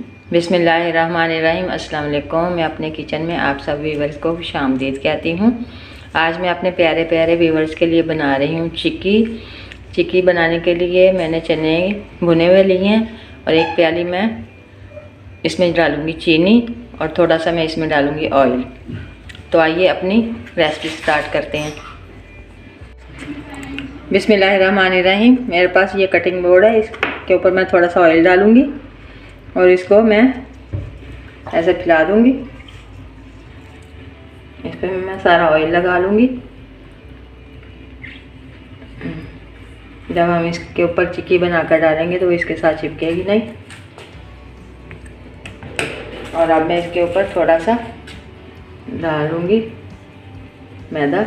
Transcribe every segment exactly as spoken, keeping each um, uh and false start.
बिस्मिल्लाहिर्रहमानिर्रहीम। अस्सलाम वालेकुम। मैं अपने किचन में आप सब व्यूवर्स को खुशामदीद कहती हूँ। आज मैं अपने प्यारे प्यारे व्यूवर्स के लिए बना रही हूँ चिक्की। चिक्की बनाने के लिए मैंने चने भुने हुए लिए हैं और एक प्याली मैं इसमें डालूँगी चीनी और थोड़ा सा मैं इसमें डालूँगी ऑयल। तो आइए अपनी रेसिपी स्टार्ट करते हैं। बिस्मिल्लाहिर्रहमानिर्रहीम। मेरे पास ये कटिंग बोर्ड है, इसके ऊपर मैं थोड़ा सा ऑयल डालूँगी और इसको मैं ऐसे फैला दूँगी। इस पर मैं सारा ऑयल लगा लूँगी। जब हम इसके ऊपर चिक्की बनाकर डालेंगे तो इसके साथ चिपकेगी नहीं। और अब मैं इसके ऊपर थोड़ा सा डालूँगी मैदा।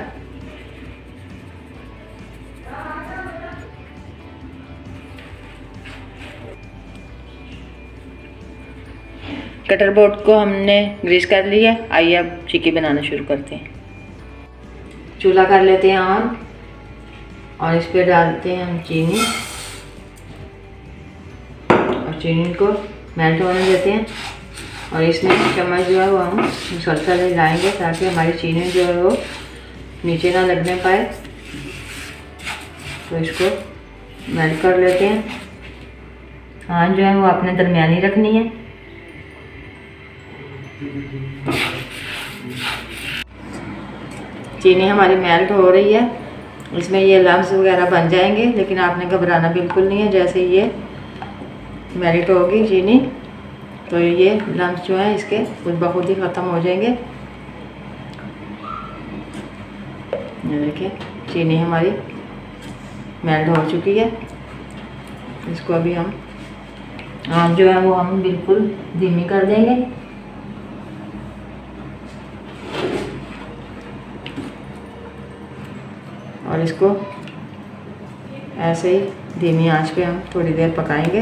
कटर बोर्ड को हमने ग्रीस कर लिया। आइए अब चिक्की बनाना शुरू करते हैं। चूल्हा कर लेते हैं ऑन और इस पर डालते हैं हम चीनी और चीनी को मेल्ट होने देते हैं। और इसमें चम्मच जो है वो हम मुसलसल हिलाएंगे ताकि हमारी चीनी जो है वो नीचे ना लगने पाए। तो इसको मेल्ट कर लेते हैं। आँच जो है वो आपने दरमियानी रखनी है। चीनी हमारी मेल्ट हो रही है। इसमें ये लम्स वगैरह बन जाएंगे, लेकिन आपने घबराना बिल्कुल नहीं है। जैसे ये मेल्ट होगी चीनी तो ये लम्स जो है इसके खुद ब खुद ही ख़त्म हो जाएंगे। ये देखिए चीनी हमारी मेल्ट हो चुकी है। इसको अभी हम आँच जो है वो हम बिल्कुल धीमी कर देंगे। और इसको ऐसे ही धीमी आंच पे हम थोड़ी देर पकाएंगे।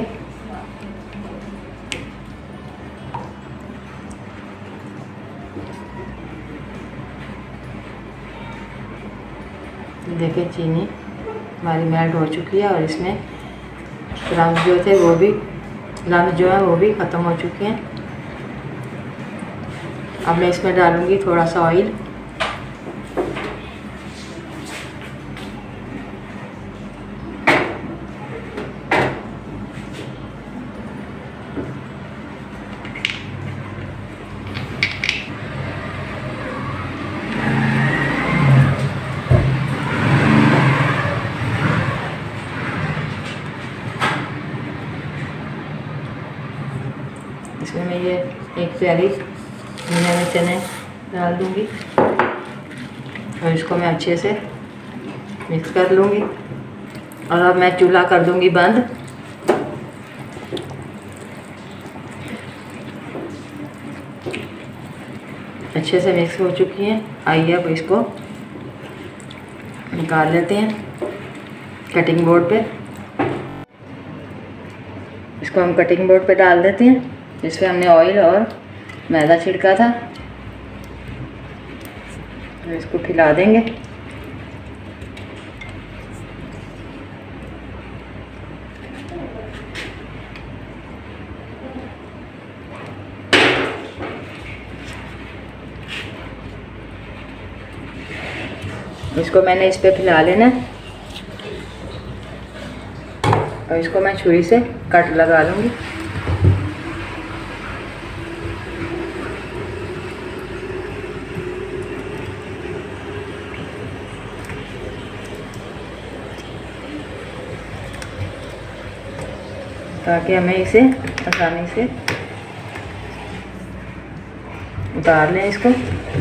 देखिए चीनी हमारी मेल्ट हो चुकी है और इसमें लम्स जो थे वो भी लम्स जो है वो भी ख़त्म हो चुके हैं। अब मैं इसमें डालूँगी थोड़ा सा ऑयल। इसमें मैं ये एक प्याली भुने हुए चने डाल दूँगी और इसको मैं अच्छे से मिक्स कर लूँगी। और अब मैं चूल्हा कर दूँगी बंद। अच्छे से मिक्स हो चुकी है। आइए अब इसको निकाल लेते हैं कटिंग बोर्ड पे। इसको हम कटिंग बोर्ड पे डाल देते हैं जिसपे हमने ऑयल और मैदा छिड़का था। तो इसको खिला देंगे। इसको मैंने इस पे फैला लेना है और इसको मैं छुरी से कट लगा लूँगी। ताकि हमें इसे आसानी से उतार लें इसको।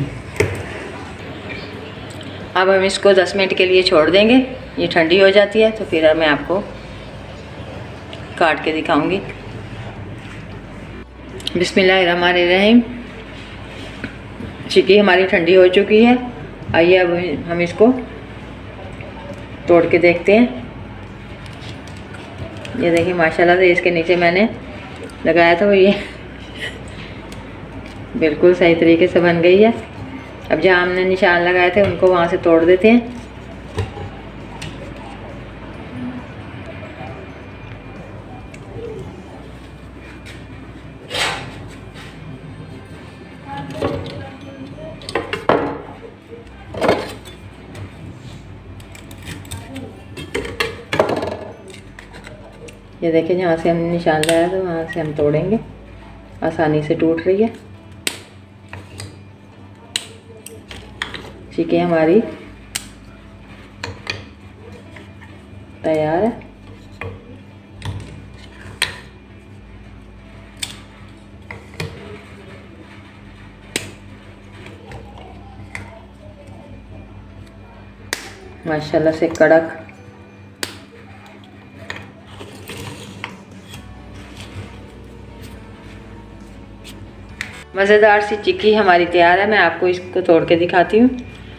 अब हम इसको दस मिनट के लिए छोड़ देंगे। ये ठंडी हो जाती है तो फिर मैं आपको काट के दिखाऊंगी। बिस्मिल्लाहिर्रहमानिर्रहीम। चिक्की हमारी ठंडी हो चुकी है। आइए अब हम इसको तोड़ के देखते हैं। ये देखिए माशाल्लाह से इसके नीचे मैंने लगाया था वो ये बिल्कुल सही तरीके से बन गई है। अब जहाँ हमने निशान लगाए थे उनको वहाँ से तोड़ देते हैं। ये देखिए जहाँ से हमने निशान लगाया तो वहाँ से हम तोड़ेंगे, आसानी से टूट रही है। चिक्की हमारी तैयार है। माशाल्लाह से कड़क मज़ेदार सी चिक्की हमारी तैयार है। मैं आपको इसको तोड़ के दिखाती हूँ।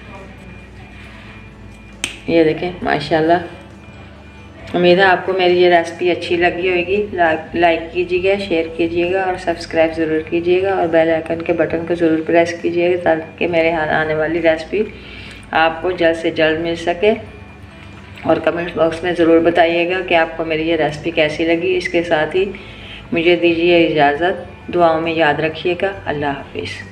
ये देखें माशाल्लाह। उम्मीद है आपको मेरी ये रेसिपी अच्छी लगी होगी। लाइक कीजिएगा, शेयर कीजिएगा और सब्सक्राइब ज़रूर कीजिएगा और बेल आइकन के बटन को ज़रूर प्रेस कीजिएगा ताकि मेरे हाथ आने वाली रेसिपी आपको जल्द से जल्द मिल सके। और कमेंट बॉक्स में ज़रूर बताइएगा कि आपको मेरी ये रेसिपी कैसी लगी। इसके साथ ही मुझे दीजिए इजाज़त। दुआओं में याद रखिएगा। अल्लाह हाफिज़।